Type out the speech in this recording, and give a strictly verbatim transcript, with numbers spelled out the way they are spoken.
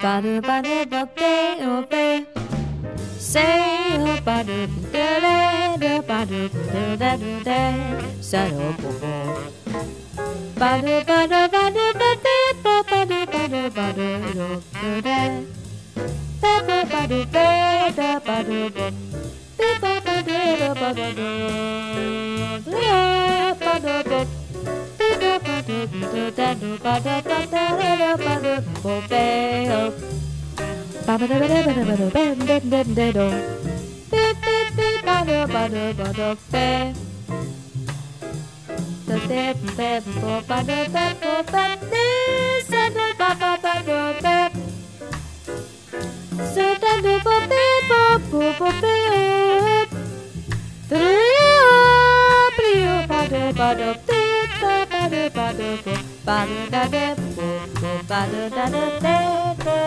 ba do ba do ba day oh be say oh ba do da da da ba do da da da da sa do bo bo ba do ba do ba do ba day bo ba do ba do ba do do da ba ba ba do ba da ba do bo ba ba ba do da ba do do da ba do bo ba do do da do ba da ba da da ba do bo be oh ba ba da ba da ba da ba do ba da da da do be be be ba do ba do ba do be da da da bo ba do ba bo ba de sa do ba ba ba do be sa da do bo be bo bo bo be oh trio trio ba do ba do be ba ba do ba do bo ba do da da bo bo ba do da da da da